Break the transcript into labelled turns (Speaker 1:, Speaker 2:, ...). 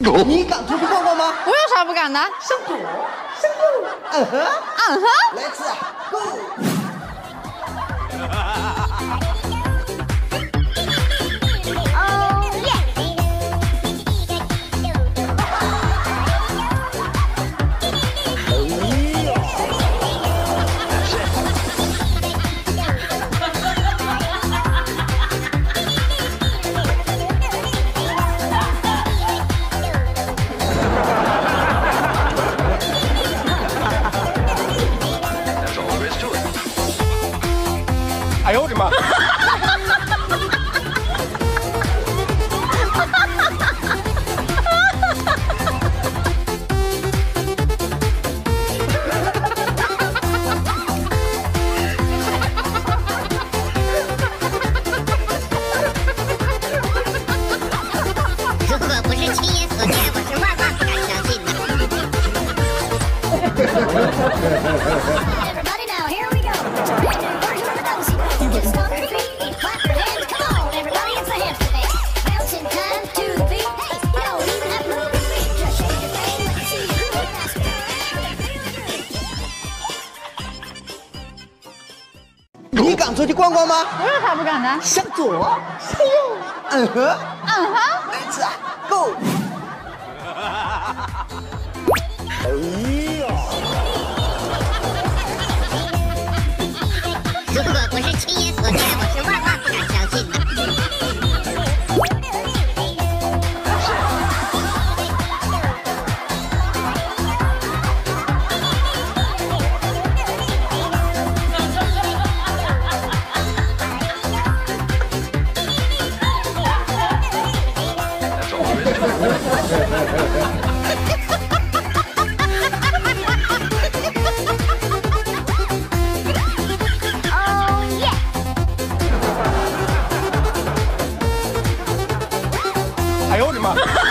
Speaker 1: 你敢出去逛逛吗？
Speaker 2: 我有啥不敢的？
Speaker 1: 上左，上右，嗯哼，Let's go。
Speaker 3: 哎呦我的妈！
Speaker 4: 如果不是亲眼所见，我是万万不敢相信的。
Speaker 1: 你敢出去逛逛吗？
Speaker 2: 我有啥不敢的？
Speaker 1: 向左，向右，嗯哼，Let's go。哎呀！
Speaker 4: 如果不是亲眼所见，我是万万不敢相信的。
Speaker 3: 哎呦我的妈！